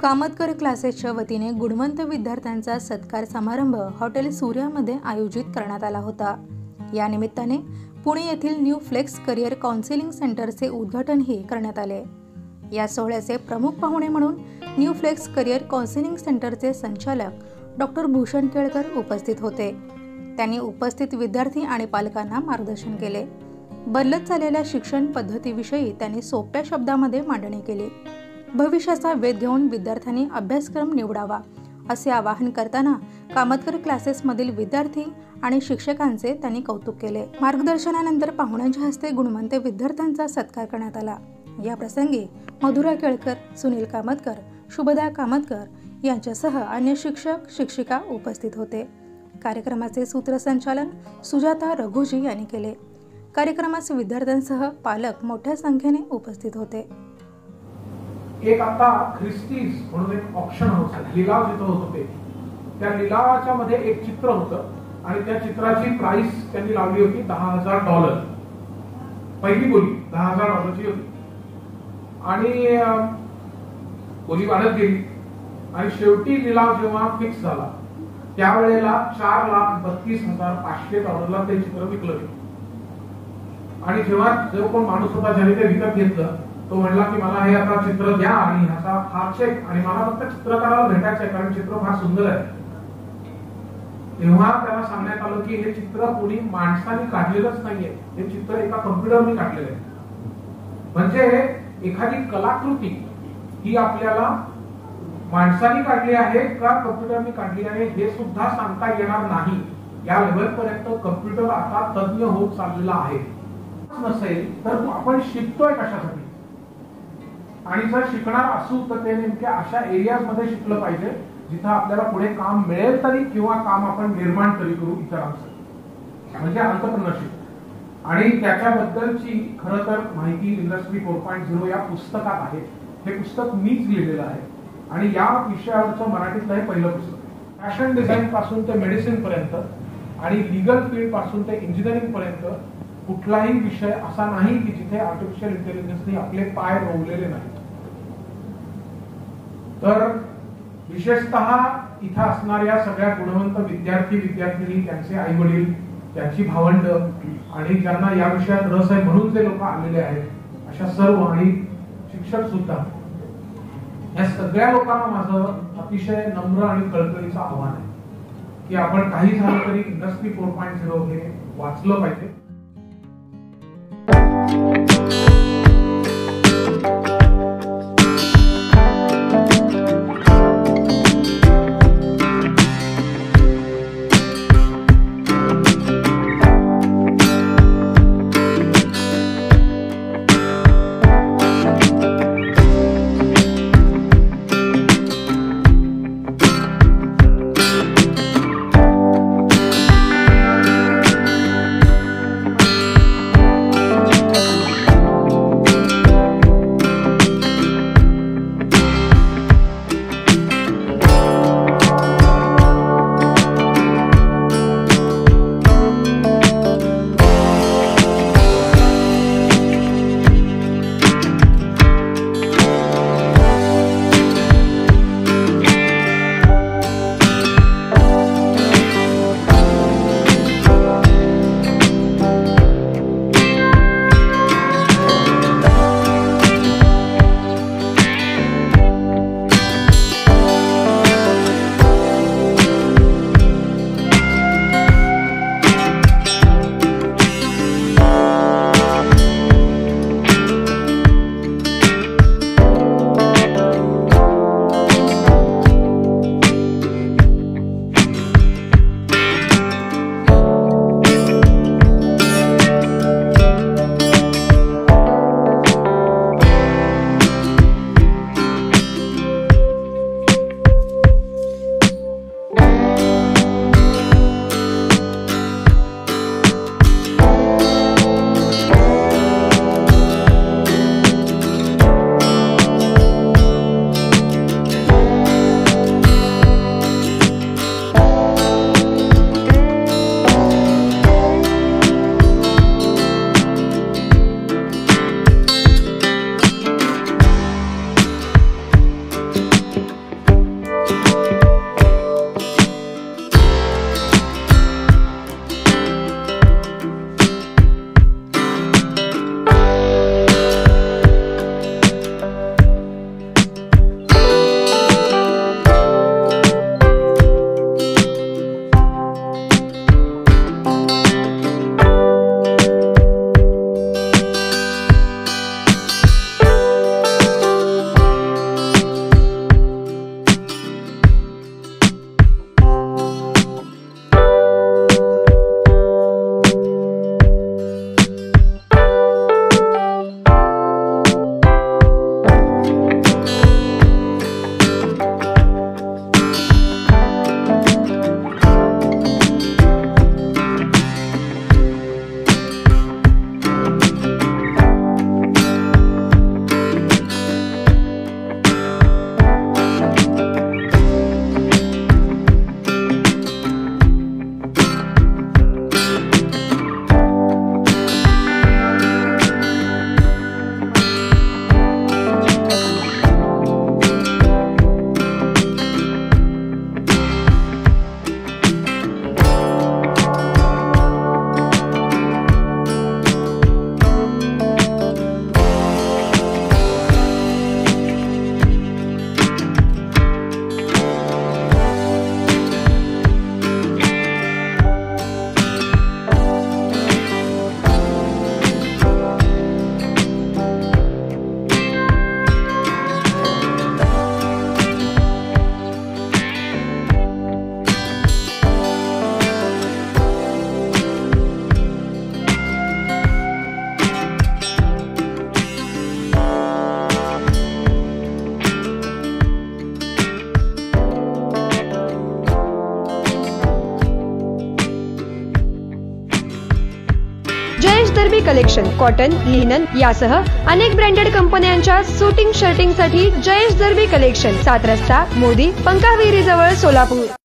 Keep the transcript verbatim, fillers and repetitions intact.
कामतकर क्लासेसच्या वतीने गुणवंत विद्यार्थ्यांचा सत्कार समारंभ हॉटेल सूर्यामध्ये आयोजित करण्यात आला होता। या निमित्ताने पुणे येथील न्यूफ्लेक्स करिअर काउन्सिलिंग सेंटरचे उद्घाटनही करण्यात आले। या सोहळ्याचे प्रमुख पाहुणे म्हणून न्यूफ्लेक्स करिअर काउन्सिलिंग सेंटरचे संचालक डॉक्टर भूषण केळकर उपस्थित होते। त्यांनी उपस्थित विद्यार्थी आणि पालकांना मार्गदर्शन केले। बदलत चाललेल्या शिक्षण पद्धतीविषयी त्यांनी सोप्या शब्दांमध्ये मांडणी केली। भविष्याचा वेध घेऊन विद्यार्थ्यांनी अभ्यासक्रम निवडावा असे आवाहन करताना कामतकर क्लासेसमधील विद्यार्थी आणि शिक्षकांचे त्यांनी कौतुक केले। मार्गदर्शनानंतर पाहुण्यांच्या हस्ते गुणवंत विद्यार्थ्यांचा सत्कार करण्यात आला। या प्रसंगी मधुरा केळकर, सुनील कामतकर, सुखदा कामतकर यांच्यासह अन्य शिक्षक शिक्षिका उपस्थित होते। कार्यक्रमाचे सूत्रसंचालन सुजाता रघुजी यांनी केले। कार्यक्रमास विद्यार्थ्यांसह पालक मोठ्या संख्येने उपस्थित होते। एक आता ख्रिस्टीज म्हणून एक ऑप्शन हाऊस लिलाव जिथं होत होते, त्या लिलावाच्या मध्ये एक चित्र होतं आणि त्या चित्राची प्राइस त्यांनी लावली होती दहा हजार डॉलर। पहिली बोली दहा हजार डॉलरची होती आणि बोली वाढत गेली आणि शेवटी लिलाव जेव्हा फिक्स झाला त्यावेळेला चार लाख बत्तीस हजार पाचशे डॉलरला ते चित्र विकलं। आणि जेव्हा जो कोण माणूस होता ज्याने ते विकत घेतलं तो म्हणला की मला हे आता चित्र द्या आणि ह्याचा हा चेक, आणि मला फक्त चित्रकाराला भेटायचं आहे कारण चित्र फार सुंदर आहे। तेव्हा त्याला सांगण्यात आलं की हे चित्र कोणी माणसाने काढलेलंच नाहीये, हे चित्र एका कम्प्युटरने काढलेलं आहे। म्हणजे एखादी कलाकृती ही आपल्याला माणसाने काढली आहे का कम्प्युटरने काढली आहे हे सुद्धा सांगता येणार नाही। या लेवलपर्यंत कम्प्युटर आता तज्ञ होत चाललेला आहे। नसेल तर आपण शिकतोय कशासाठी, आणि जर शिकणार असू तर ते नेमक्या अशा एरियाज मध्ये शिकलं पाहिजे जिथं आपल्याला पुढे काम मिळेल तरी किंवा काम आपण निर्माण तरी करू इतरांचं, म्हणजे एंटरप्रेन्योरशिप। आणि त्याच्याबद्दलची खरं तर माहिती इंडस्ट्री फोर पॉईंट झिरो या पुस्तकात आहे। हे पुस्तक मीच लिहिलेलं आहे आणि या विषयावरचं मराठीतलं हे पहिलं पुस्तक। फॅशन डिझाईन पासून ते मेडिसिन पर्यंत आणि लिगल फील्ड पासून ते इंजिनिअरिंग पर्यंत कुठलाही विषय असा नाही की जिथे आर्टिफिशियल इंटेलिजन्सने आपले पाय रोवलेले नाही। तर विशेषतः इथं असणाऱ्या सगळ्या गुणवंत विद्यार्थी विद्यार्थिनी, त्यांचे आई वडील, त्यांची भावंड आणि ज्यांना या विषयात रस आहे म्हणून जे लोक आलेले आहेत, अशा सर्व आणि शिक्षक सुद्धा, या सगळ्या लोकांना माझं अतिशय नम्र आणि कळकळीचं आव्हान आहे की आपण काही झालं तरी इंडस्ट्री फोर पॉईंट झिरो हे वाचलं पाहिजे। दर्बी कलेक्शन, कॉटन, लिनन यासह अनेक ब्रँडेड कंपन्यांच्या सुटिंग शर्टिंग साठी जयेश दर्बी कलेक्शन, सात रस्ता मोदी पंकाविहिरी जवळ सोलापूर.